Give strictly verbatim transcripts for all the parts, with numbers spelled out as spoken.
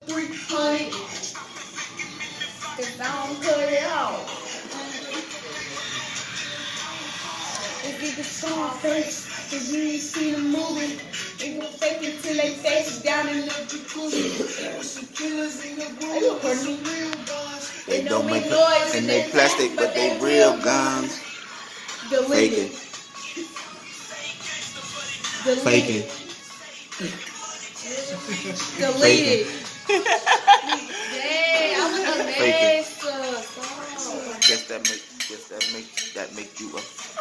three hundred. Cause I don't cut it off. If you can saw face, cause you ain't see the movie. They gon' fake it till they face down in the jacuzzi. Are you hurting me? They don't make noise and they plastic, but they real guns. Deleted. Faking. Deleted. Dang, I was a mess. Guess that make, guess that make, that make you a.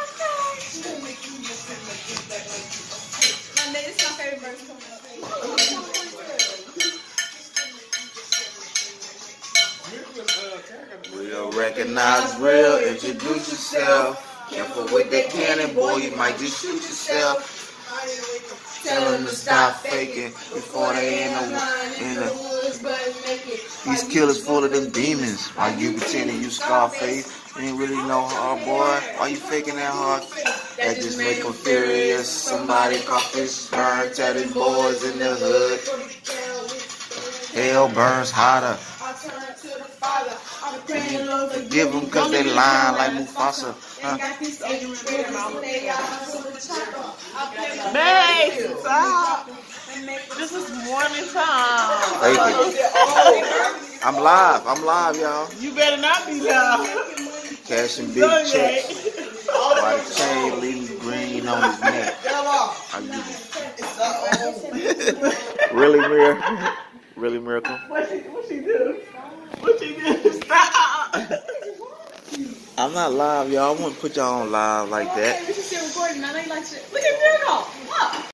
My name is my favorite verse coming up. Real, recognize real, introduce yourself. Careful with that cannon, boy, you might just shoot yourself. Tell them to stop faking before they in the, in the. These killers full of them demons. Why you pretending you Scarface? You ain't really know hard, boy. Why you faking that hard? That just make them furious. Somebody call fish burn, tell these boys in the hood. Hell burns hotter. Forgive them cause they lying like Mufasa. Huh? Babe, stop. This is morning time. I'm live. I'm live, y'all. You better not be loud. Cashing big checks. Why the chain leaving green on his neck? I really, Miracle? Really, Miracle? What she, what she do? What she do? Stop. I'm not live, y'all. I wouldn't put y'all on live like that. Okay, we should still recording. I know you like shit. Look at Miracle.